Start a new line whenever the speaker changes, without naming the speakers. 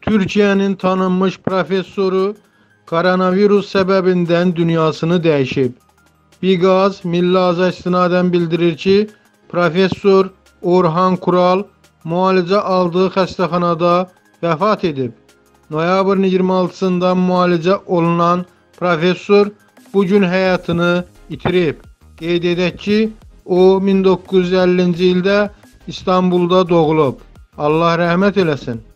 Türkiye'nin tanınmış profesörü koronavirüs sebebinden dünyasını dəyişib. Biqaz Milli Ağza istinadən bildirir ki, Profesör Orhan Kural müalicə aldığı xəstəxanada vəfat edib. Noyabrın 26-sında müalicə olunan profesör bugün həyatını itirib. Qeyd edək ki, o 1950-ci ildə İstanbulda doğulub. Allah rəhmət eləsin.